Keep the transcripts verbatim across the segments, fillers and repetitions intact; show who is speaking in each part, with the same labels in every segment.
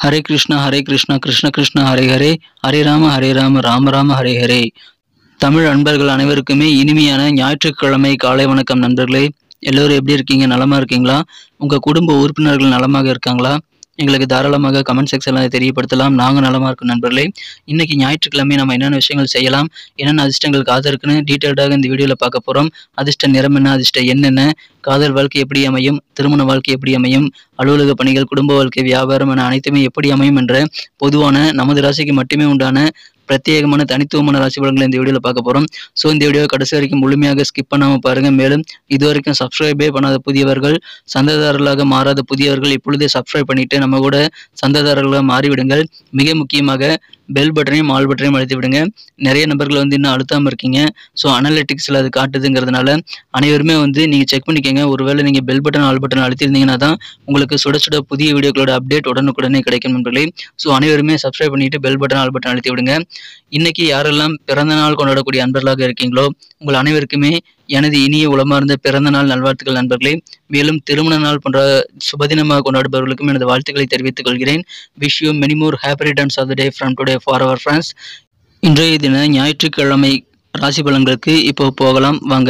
Speaker 1: ஹரே கிருஷ்ணா ஹரே கிருஷ்ணா கிருஷ்ண கிருஷ்ணா ஹரே ஹரே ஹரே ராம ஹரே ராம ராம ராம ஹரே ஹரே. தமிழ் அன்பர்கள் அனைவருக்குமே இனிமையான ஞாயிற்றுக்கிழமை காலை வணக்கம் நண்பர்களே. எல்லோரும் எப்படி இருக்கீங்க? நலமா இருக்கீங்களா? உங்க குடும்ப உறுப்பினர்கள் நலமாக இருக்காங்களா? எங்களுக்கு தாராளமாக கமெண்ட் செக்ஷனில் தெரியப்படுத்தலாம். நாங்கள் நலமாக இருக்கோம் நண்பர்களே. இன்னைக்கு ஞாயிற்றுக்கிழமை நம்ம என்னென்ன விஷயங்கள் செய்யலாம், என்னென்ன அதிர்ஷ்டங்கள் காது இருக்குன்னு டீட்டெயில்டாக இந்த வீடியோவில் பார்க்க போகிறோம். அதிர்ஷ்ட நிறம் என்ன, அதிர்ஷ்ட எண் என்ன, காதல் வாழ்க்கை எப்படி அமையும், திருமண வாழ்க்கை எப்படி அமையும், அலுவலக பணிகள், குடும்ப வாழ்க்கை, வியாபாரம் என அனைத்துமே எப்படி அமையும் என்ற பொதுவான நமது ராசிக்கு மட்டுமே உண்டான பிரத்யேகமான தனித்துவமான ராசி பலன்களை இந்த வீடியோவில் பார்க்க போகிறோம். ஸோ இந்த வீடியோ கடைசி வரைக்கும் முழுமையாக ஸ்கிப் பண்ணாமல் பாருங்கள். மேலும் இது வரைக்கும் சப்ஸ்கிரைபே பண்ணாத புதியவர்கள், சந்தாதாரர்களாக மாறாத புதியவர்கள் இப்பொழுதே சப்ஸ்கிரைப் பண்ணிட்டு நம்ம கூட சந்தாதாரர்களாக மாறிவிடுங்கள். மிக முக்கியமாக பெல் பட்டனையும் ஆல் பட்டனையும் அழுத்தி விடுங்க. நிறைய நபர்கள் வந்து இன்னும் அழுத்தாமல் இருக்கீங்க. ஸோ அனலிட்டிக்ஸில் அது காட்டுதுங்கிறதுனால அனைவருமே வந்து நீங்கள் செக் பண்ணிக்கோங்க. ஒருவேளை நீங்கள் பெல் பட்டன் ஆல் பட்டன் அழுத்திருந்தீங்கன்னா தான் உங்களுக்கு சுட சுட புதிய வீடியோக்களோட அப்டேட் உடனுக்குடனே கிடைக்கும் நண்பர்களே. ஸோ அனைவருமே சப்ஸ்கிரைப் பண்ணிட்டு பெல் பட்டன் ஆல் பட்டன் அழுத்தி விடுங்க. இன்னைக்கு யாரெல்லாம் பிறந்த நாள் கொண்டாடக்கூடிய அன்பர்களாக இருக்கீங்களோ உங்கள் அனைவருக்குமே எனது இனிய உளமார்ந்த பிறந்த நாள் நல்வாழ்த்துக்கள் நண்பர்களே. மேலும் திருமண நாள் போன்ற சுபதினமாக கொண்டாடுபவர்களுக்கும் எனது வாழ்த்துக்களை தெரிவித்துக் கொள்கிறேன். Wish you many more happy returns of the day from today for our friends. இன்றைய தின ஞாயிற்றுக்கிழமை ராசி பலன்களுக்கு இப்போ போகலாம் வாங்க.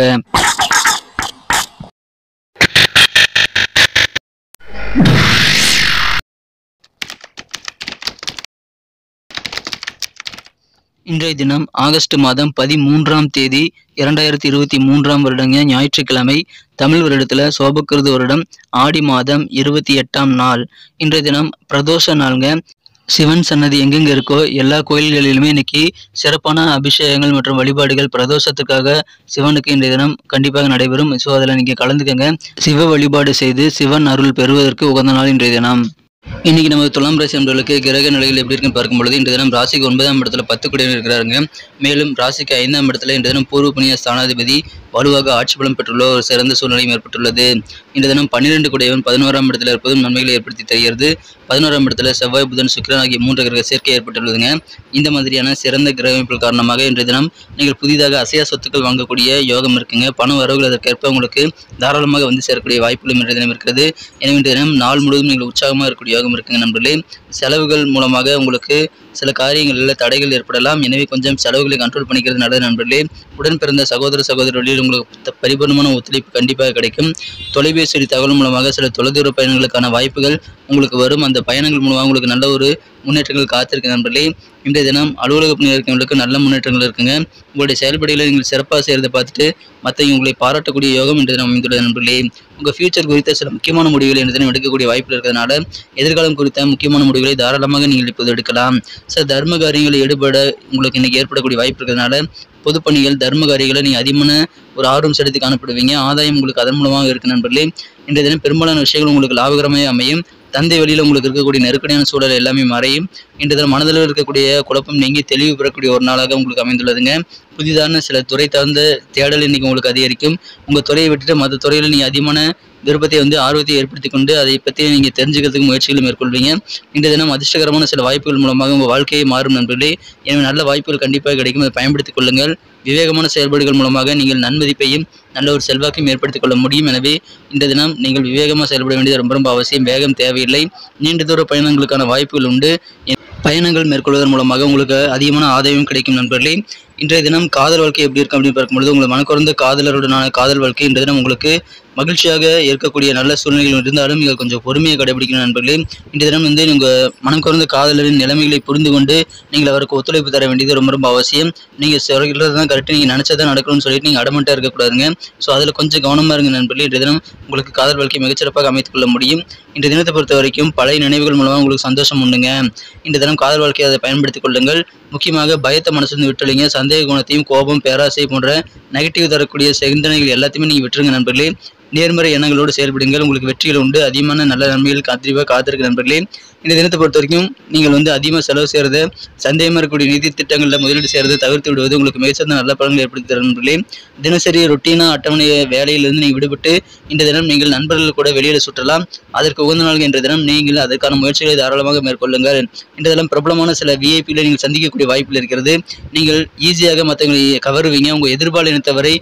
Speaker 1: இன்றைய தினம் ஆகஸ்ட் மாதம் பதிமூன்றாம் தேதி இரண்டாயிரத்தி இருபத்தி மூன்றாம் வருடங்க ஞாயிற்றுக்கிழமை. தமிழ் வருடத்துல சோபக்கிருது வருடம் ஆடி மாதம் இருபத்தி எட்டாம் நாள். இன்றைய தினம் பிரதோஷ நாளுங்க. சிவன் சன்னதி எங்கெங்க இருக்கோ எல்லா கோயில்களிலுமே இன்னைக்கு சிறப்பான அபிஷேகங்கள் மற்றும் வழிபாடுகள் பிரதோஷத்துக்காக சிவனுக்கு இன்றைய தினம் கண்டிப்பாக நடைபெறும். ஸோ அதில் நீங்கள் கலந்துக்கங்க. சிவ வழிபாடு செய்து சிவன் அருள் பெறுவதற்கு உகந்த நாள் இன்றைய தினம். இன்னைக்கு நம்ம துலாம் ராசி அன்பர்களுக்கு கிரக நிலைகள் எப்படி இருக்குன்னு பார்க்கும்பொழுது இன்றைய தினம் ராசிக்கு ஒன்பதாம் இடத்துல பத்து குடியினர் இருக்கிறாருங்க. மேலும் ராசிக்கு ஐந்தாம் இடத்துல இன்றைய தினம் பூர்வ புண்ணிய ஸ்தானாதிபதி வலுவாக ஆட்சி பலம் பெற்றுள்ள ஒரு சிறந்த சூழ்நிலையும் ஏற்பட்டுள்ளது. இன்றைய தினம் பன்னிரெண்டு குடையவன் பதினோராம் இடத்துல இருப்பதும் நன்மைகளை ஏற்படுத்தி தருகிறது. பதினோராம் இடத்துல செவ்வாய் புதன் சுக்கிரன் ஆகிய மூன்று கிரக சேர்க்கை ஏற்பட்டுள்ளதுங்க. இந்த மாதிரியான சிறந்த கிரக அமைப்புகள் காரணமாக இன்றைய தினம் நீங்கள் புதிதாக அசையா சொத்துக்கள் வாங்கக்கூடிய யோகம் இருக்குங்க. பண வரவுகள் அதற்கேற்ப உங்களுக்கு தாராளமாக வந்து சேரக்கூடிய வாய்ப்புகளும் இன்றைய தினம் இருக்கிறது. எனவே இன்றைய தினம் நாள் முழுவதும் நீங்கள் உற்சாகமாக இருக்கக்கூடிய யோகம் இருக்குங்க நண்பர்களே. செலவுகள் மூலமாக உங்களுக்கு சில காரியங்களில் தடைகள் ஏற்படலாம். எனவே கொஞ்சம் செலவுகளை கண்ட்ரோல் பண்ணிக்கிறது நல்லது நண்பர்களே. உடன் பிறந்த சகோதர சகோதரிகளில் உங்களுக்கு பரிபூர்ணமான ஒத்துழைப்பு கண்டிப்பாக கிடைக்கும். தொலைபேசி தகவல் மூலமாக சில தொலைதூர பயணங்களுக்கான வாய்ப்புகள் உங்களுக்கு வரும். அந்த பயணங்கள் மூலமாக உங்களுக்கு நல்ல ஒரு முன்னேற்றங்கள் காத்திருக்கு நண்பர்களே. இன்றைய தினம் அலுவலக பணியாளர்களுக்கு நல்ல முன்னேற்றங்கள் இருக்குங்க. உங்களுடைய செயல்பாடுகளை நீங்கள் சிறப்பாக செய்கிறத பார்த்துட்டு மற்றவங்க உங்களை பாராட்டக்கூடிய யோகம் இன்றைய தினம் அமைந்துள்ளது நண்பர்களே. உங்கள் ஃபியூச்சர் குறித்த சில முக்கியமான முடிவுகளை இன்றைய தினம் எடுக்கக்கூடிய வாய்ப்பு இருக்கிறதுனால எதிர்காலம் குறித்த முக்கியமான முடிவுகளை தாராளமாக நீங்கள் இப்போது எடுக்கலாம். சில தர்ம காரியங்களில் ஈடுபட உங்களுக்கு இன்னைக்கு ஏற்படக்கூடிய வாய்ப்பு இருக்கிறதுனால பொதுப்பணிகள் தர்ம காரியங்களை நீங்கள் அதிகமான ஒரு ஆர்வம் செலுத்தி காணப்படுவீங்க. ஆதாயம் உங்களுக்கு அதன் மூலமாக இருக்கு நண்பர்களே. இன்றைய தினம் பெரும்பாலான விஷயங்கள் உங்களுக்கு லாபகரமாக அமையும். தந்தை வழியில் உங்களுக்கு இருக்கக்கூடிய நெருக்கடியான சூழல் எல்லாமே மறையும். இன்றைய தினம் மனதில் இருக்கக்கூடிய குழப்பம் நீங்கி தெளிவு பெறக்கூடிய ஒரு நாளாக உங்களுக்கு அமைந்துள்ளதுங்க. புதிதான சில துறை சார்ந்த தேடல் இன்னைக்கு உங்களுக்கு அதிகரிக்கும். உங்கள் துறையை விட்டுட்டு மற்ற துறையில் நீங்கள் அதிகமான விருப்பத்தை வந்து ஆர்வத்தை ஏற்படுத்தி கொண்டு அதை பற்றி நீங்கள் தெரிஞ்சுக்கிறதுக்கு முயற்சிகளை மேற்கொள்வீங்க. இன்றைய தினம் அதிர்ஷ்டகரமான சில வாய்ப்புகள் மூலமாக உங்கள் வாழ்க்கையை மாறும் நண்பர்களே. எனவே நல்ல வாய்ப்புகள் கண்டிப்பாக கிடைக்கும். அதை பயன்படுத்திக் கொள்ளுங்கள். விவேகமான செயல்பாடுகள் மூலமாக நீங்கள் நன்மதிப்பையும் நல்ல ஒரு செல்வாக்கையும் ஏற்படுத்திக் கொள்ள முடியும். எனவே இந்த தினம் நீங்கள் விவேகமாக செயல்பட வேண்டியது ரொம்ப ரொம்ப அவசியம். வேகம் தேவையில்லை. நீண்ட தூர பயணங்களுக்கான வாய்ப்புகள் உண்டு. பயணங்கள் மேற்கொள்வதன் மூலமாக உங்களுக்கு அதிகமான ஆதாயம் கிடைக்கும் நண்பர்களே. இன்றைய தினம் காதல் வாழ்க்கை எப்படி இருக்கும் அப்படின்னு பார்க்கும்பொழுது உங்கள் மனக்குறந்த காதலருடனான காதல் வாழ்க்கை இன்றைய தினம் உங்களுக்கு மகிழ்ச்சியாக இருக்கக்கூடிய நல்ல சூழ்நிலைகள் இருந்தாலும் நீங்கள் கொஞ்சம் பொறுமையை கடைபிடிக்கணும் நண்பர்களே. இன்றைய தினம் வந்து உங்கள் மனம் குறைந்த காதலரின் நிலைமைகளை புரிந்து கொண்டு நீங்கள் அவருக்கு ஒத்துழைப்பு தர வேண்டியது ரொம்ப ரொம்ப அவசியம். நீங்கள் சொல்கிறது தான் கரெக்டாக நீங்கள் நினச்சதான் நடக்கணும்னு சொல்லிட்டு நீங்கள் அடமெண்ட்டாக இருக்கக்கூடாதுங்க. ஸோ அதில் கொஞ்சம் கவனமாக இருங்க நண்பர்களே. இன்றைய தினம் உங்களுக்கு காதல் வாழ்க்கை மிகச்சிறப்பாக அமைத்துக் கொள்ள முடியும். இன்றைய தினத்தை பொறுத்த வரைக்கும் பழைய நினைவுகள் மூலமாக உங்களுக்கு சந்தோஷம் உண்டுங்க. இன்றைய தினம் காதல் வாழ்க்கையை அதை பயன்படுத்திக் கொள்ளுங்கள். முக்கியமாக பயத்தை மனசுலேருந்து விட்டுலிங்க. சந்தேக குணத்தையும் கோபம் பேராசை போன்ற நெகட்டிவ் தரக்கூடிய சிந்தனைகள் எல்லாத்தையுமே நீங்கள் விட்டுருங்க நண்பர்களே. நேர்மறை எண்ணங்களோடு செயல்படுங்கள். உங்களுக்கு வெற்றிகள் உண்டு. அதிகமான நல்ல நன்மைகள் காத்திரிவாக காத்திருக்கு நண்பர்களே. இந்த தினத்தை பொறுத்த வரைக்கும் நீங்கள் வந்து அதிகமாக செலவு செய்கிறது, சந்தேகமாக இருக்கக்கூடிய நிதி திட்டங்களில் முதலீடு செய்கிறது தவிர்த்து விடுவது உங்களுக்கு மிகச்சிறந்த நல்ல பலன்கள் ஏற்படுத்தி தரும் நண்பர்களே. தினசரி ரொட்டீனாக அட்டவணை வேலையிலிருந்து நீங்கள் விடுபட்டு இந்த தினம் நீங்கள் நண்பர்கள் கூட வெளியில் சுற்றலாம். அதற்கு உகந்த நாள் என்ற தினம் நீங்கள் அதற்கான முயற்சிகளை தாராளமாக மேற்கொள்ளுங்கள். இந்த தினம் பிரபலமான சில விஐபியில் நீங்கள் சந்திக்கக்கூடிய வாய்ப்புகள் இருக்கிறது. நீங்கள் ஈஸியாக மற்றவங்களை கவருவீங்க. உங்கள் எதிர்பாலினத்தவரை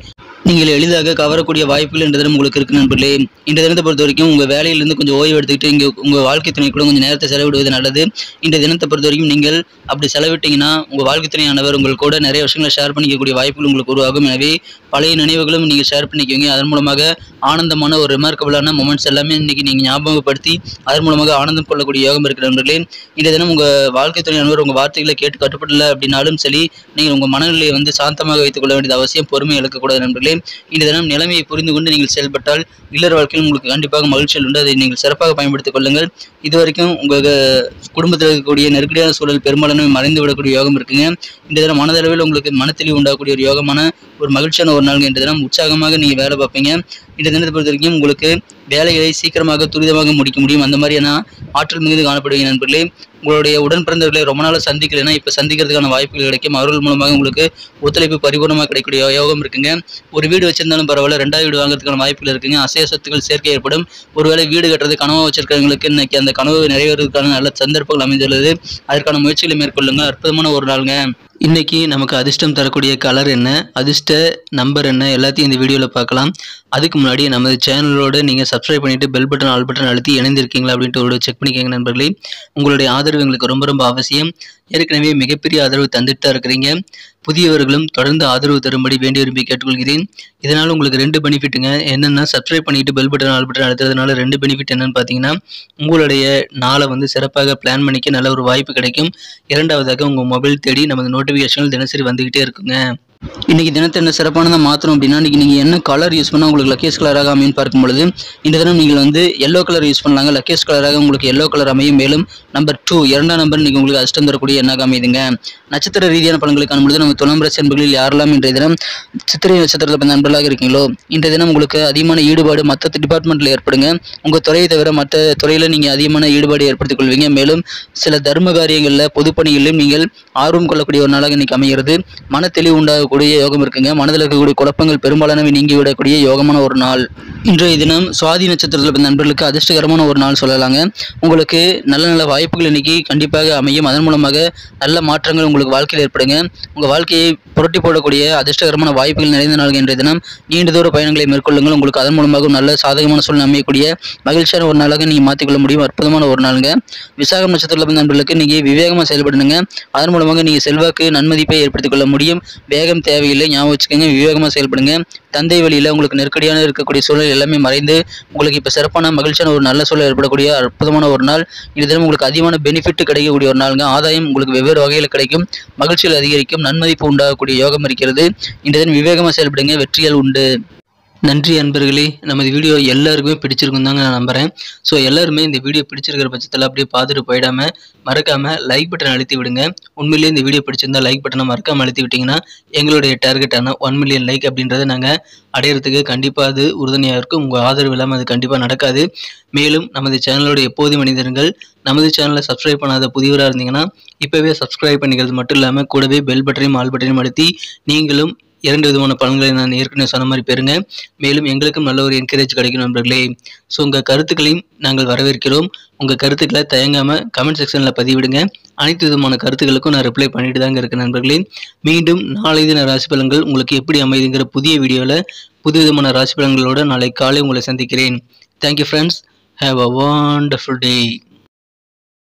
Speaker 1: நீங்கள் எளிதாக கவரக்கூடிய வாய்ப்புகள் இந்த தினம் உங்களுக்கு இருக்கு நண்பர்களே. இந்த தினத்தை பொறுத்த வரைக்கும் உங்கள் வேலையிலிருந்து கொஞ்சம் ஓய்வு எடுத்துக்கிட்டு இங்கே உங்கள் வாழ்க்கை துணை கூட கொஞ்சம் நேரத்தை செலவிடுவது நல்லது. இந்த தினத்தை பொறுத்த வரைக்கும் நீங்கள் அப்படி செலவிட்டீங்கன்னா உங்கள் வாழ்க்கை துணையானவர் உங்கள் கூட நிறைய விஷயங்களை ஷேர் பண்ணிக்கக்கூடிய வாய்ப்புகள் உங்களுக்கு உருவாகும். எனவே பழைய நினைவுகளும் நீங்கள் ஷேர் பண்ணிக்குவீங்க. அதன் மூலமாக ஆனந்தமான ஒரு ரிமார்க்கபிளான மொமெண்ட்ஸ் எல்லாமே இன்னைக்கு நீங்கள் ஞாபகப்படுத்தி அதன் மூலமாக ஆனந்தம் கொள்ளக்கூடிய யோகம் இருக்கிற நண்பர்களே. இந்த தினம் உங்கள் வாழ்க்கை துணையானவர் உங்கள் வார்த்தைகளை கேட்டு கட்டுப்படல அப்படின்னாலும் சரி, நீங்கள் உங்கள் மனநிலையை வந்து சாந்தமாக வைத்துக் கொள்ள வேண்டியது அவசியம். பொறுமை இழக்கக்கூடாது நண்பர்களே. இந்த தினம் நிலைமையை புரிந்து கொண்டு நீங்கள் செயல்பட்டால் இல்லற வாழ்க்கையில் உங்களுக்கு கண்டிப்பாக மகிழ்ச்சிகள் உண்டு. அதை நீங்கள் சிறப்பாக பயன்படுத்திக் கொள்ளுங்கள். இதுவரைக்கும் உங்கள் குடும்பத்தில் இருக்கக்கூடிய நெருக்கடியான சூழல் பெரும்பாலான மறைந்து விடக்கூடிய யோகம் இருக்குங்க. இந்த தினம் மனதளவில் உங்களுக்கு மனத்தெளிவு உண்டாகக்கூடிய ஒரு யோகமான ஒரு மகிழ்ச்சியான ஒரு நாள். இந்த தினம் உற்சாகமாக நீங்கள் வேலை பார்ப்பீங்க. இந்த தினத்தை பொறுத்த வரைக்கும் உங்களுக்கு வேலைகளை சீக்கிரமாக துரிதமாக முடிக்க முடியும். அந்த மாதிரியான ஆற்றல் மிகுந்து காணப்படுவீங்க நண்பர்களே. உங்களுடைய உடன் பிறந்தவர்களை ரொம்ப நாள் சந்திக்கலைன்னா இப்போ சந்திக்கிறதுக்கான வாய்ப்புகள் கிடைக்கும். அவர்கள் மூலமாக உங்களுக்கு ஒத்துழைப்பு பரிபூர்ணமாக கிடைக்கக்கூடிய யோகம் இருக்குங்க. ஒரு வீடு வச்சிருந்தாலும் பரவாயில்ல, ரெண்டாவது வீடு வாங்குறதுக்கான வாய்ப்புகள் இருக்குங்க. அசைய சொத்துக்கள் சேர்க்கை ஏற்படும். ஒருவேளை வீடு கட்டுறது கனவு வச்சிருக்கிறவங்களுக்கு இன்னைக்கு அந்த கனவு நிறைவேறதுக்கான நல்ல சந்தர்ப்பங்கள் அமைந்துள்ளது. அதற்கான முயற்சிகளை மேற்கொள்ளுங்க. அற்புதமான ஒரு நாளுங்க. இன்னைக்கு நமக்கு அதிர்ஷ்டம் தரக்கூடிய கலர் என்ன, அதிர்ஷ்ட நம்பர் என்ன, எல்லாத்தையும் இந்த வீடியோவில் பார்க்கலாம். அதுக்கு முன்னாடி நமது சேனலோடு நீங்கள் சப்ஸ்கிரைப் பண்ணிவிட்டு பெல் பட்டன் ஆல் பட்டன் அழுத்தி இணைந்திருக்கீங்களா அப்படின்ட்டு ஒரு செக் பண்ணிக்கோங்க நண்பர்களே. உங்களுடைய ஆதரவு எங்களுக்கு ரொம்ப ரொம்ப அவசியம். ஏற்கனவே மிகப்பெரிய ஆதரவு தந்துட்டு தான் இருக்கிறீங்க. புதியவர்களும் தொடர்ந்து ஆதரவு தரும்படி வேண்டி விரும்பி கேட்டுக்கொள்கிறேன். இதனால் உங்களுக்கு ரெண்டு பெனிஃபிட்டுங்க. என்னென்னா, சப்ஸ்கிரைப் பண்ணிவிட்டு பெல் பட்டன் ஆல் பட்டன் அழுத்துறதுனால ரெண்டு பெனிஃபிட் என்னென்னு பார்த்தீங்கன்னா, உங்களுடைய நாளை வந்து சிறப்பாக பிளான் பண்ணிக்க நல்ல ஒரு வாய்ப்பு கிடைக்கும். இரண்டாவதாக உங்கள் மொபைல் தேடி நமது நோட்டிஃபிகேஷன்கள் தினசரி வந்துக்கிட்டே இருக்குங்க. இன்னைக்கு தினத்தை என்ன சிறப்பானதாக மாற்றணும் அப்படின்னா, இன்றைக்கி நீங்கள் என்ன கலர் யூஸ் பண்ணால் உங்களுக்கு லக்கேஸ் கலராக அமையும் பார்க்கும் பொழுது, இந்த தினம் நீங்கள் வந்து எல்லோ கலர் யூஸ் பண்ணலாங்க. லக்கேஸ் கலராக உங்களுக்கு எல்லோ கலர் அமையும். மேலும் நம்பர் டூ இரண்டாம் நம்பர் இன்றைக்கி உங்களுக்கு அதிர்ஷ்டம் தரக்கூடிய எண்ணாக அமைதுங்க. நட்சத்திர ரீதியான பலன்களை காணும்பொழுது நம்ம துலாம் ராசி அன்பர்களில் யாரெல்லாம் இன்றைய தினம் சித்திரை நட்சத்திரத்தில் நண்பர்களாக இருக்கீங்களோ, இன்றைய தினம் உங்களுக்கு அதிகமான ஈடுபாடு மற்ற டிபார்ட்மெண்ட்டில் ஏற்படுங்க. உங்கள் துறையை தவிர மற்ற துறையில் நீங்கள் அதிகமான ஈடுபாடு ஏற்படுத்திக் கொள்வீங்க. மேலும் சில தர்ம காரியங்களில் பொதுப்பணிகளிலும் நீங்கள் ஆர்வம் கொள்ளக்கூடிய ஒரு நாளாக இன்றைக்கி அமைகிறது. மன தெளிவு உண்டாக கூடிய யோகம் இருக்குங்க. மனதில் இருக்கக்கூடிய குழப்பங்கள் பெரும்பாலானவை நீங்கி விடக்கூடிய யோகமான ஒரு நாள். இன்றைய தினம் சுவாதி நட்சத்திரத்தில் நண்பர்களுக்கு அதிர்ஷ்டகரமான ஒரு நாள் சொல்லலாங்க. உங்களுக்கு நல்ல நல்ல வாய்ப்புகள் இன்னைக்கு கண்டிப்பாக அமையும். அதன் மூலமாக நல்ல மாற்றங்கள் உங்களுக்கு வாழ்க்கையில் ஏற்படுங்க. உங்கள் வாழ்க்கையை புரட்டி போடக்கூடிய அதிர்ஷ்டகரமான வாய்ப்புகள் நிறைந்த நாள். இன்றைய தினம் நீண்ட தூர பயணங்களை மேற்கொள்ளுங்கள். உங்களுக்கு அதன் மூலமாக நல்ல சாதகமான சூழ்நிலை அமையக்கூடிய மகிழ்ச்சியான ஒரு நாளாக நீங்கள் மாற்றிக்கொள்ள முடியும். அற்புதமான ஒரு நாளுங்க. விசாகம் நட்சத்திரத்தில் நண்பர்களுக்கு நீங்கள் விவேகமாக செயல்படுங்க. அதன் மூலமாக நீங்கள் செல்வாக்கு நன்மதிப்பை ஏற்படுத்திக் கொள்ள முடியும். வேகம் தேவையில்லை, ஞாபகம் வச்சுக்கோங்க. விவேகமாக செயல்படுங்க. தந்தை வழியில் உங்களுக்கு நெருக்கடியான இருக்கக்கூடிய சூழல் எல்லாமே மறைந்து உங்களுக்கு இப்போ சிறப்பான மகிழ்ச்சியான ஒரு நல்ல சூழல் ஏற்படக்கூடிய அற்புதமான ஒரு நாள். இது தினம் உங்களுக்கு அதிகமான பெனிஃபிட் கிடைக்கக்கூடிய ஒரு நாளுங்க. ஆதாயம் உங்களுக்கு வெவ்வேறு வகையில் கிடைக்கும். மகிழ்ச்சியில் அதிகரிக்கும். நன்மதிப்பு உண்டாகக்கூடிய யோகம் இருக்கிறது. இந்த தினம் விவேகமாக செயல்படுங்க. வெற்றிகள் உண்டு. நன்றி அன்பர்களே. நமது வீடியோ எல்லாருக்குமே பிடிச்சிருக்கும் தாங்க நான் நம்புகிறேன். ஸோ எல்லாருமே இந்த வீடியோ பிடிச்சிருக்கிற பட்சத்தில் அப்படியே பார்த்துட்டு போயிடாமல் மறக்காமல் லைக் பட்டன் அழுத்தி விடுங்க. உண்மையிலேயே இந்த வீடியோ பிடிச்சிருந்தா லைக் பட்டனை மறக்காமல் அழுத்தி விட்டிங்கன்னா எங்களுடைய டார்கெட்டான ஒன் மில்லியன் லைக் அப்படின்றத நாங்கள் அடையிறதுக்கு கண்டிப்பாக அது உறுதுணையாக இருக்கும். உங்கள் ஆதரவு இல்லாமல் அது கண்டிப்பாக நடக்காது. மேலும் நமது சேனலோட எப்போதும் மனிதர்கள் நமது சேனலை சப்ஸ்கிரைப் பண்ணாத புதியவராக இருந்தீங்கன்னா இப்போவே சப்ஸ்கிரைப் பண்ணிக்கிறது மட்டும் இல்லாமல் கூடவே பெல் பட்டனையும் ஆல் பட்டனையும் அழுத்தி நீங்களும் இரண்டு விதமான பலன்களை நான் ஏற்கனவே சொன்ன மாதிரி பெறுங்க. மேலும் எங்களுக்கும் நல்ல ஒரு என்கரேஜ் கிடைக்கும் நண்பர்களே. ஸோ உங்கள் கருத்துக்களையும் நாங்கள் வரவேற்கிறோம். உங்கள் கருத்துக்களை தயங்காமல் கமெண்ட் செக்ஷனில் பதிவிடுங்க. அனைத்து விதமான கருத்துக்களுக்கும் நான் ரிப்ளை பண்ணிட்டு தாங்க இருக்கேன் நண்பர்களே. மீண்டும் நாளை தின ராசி பலன்கள் உங்களுக்கு எப்படி அமைதுங்கிற புதிய வீடியோவில் புது விதமான ராசி பலன்களோடு நாளை காலை உங்களை சந்திக்கிறேன். Thank you friends. Have a wonderful day.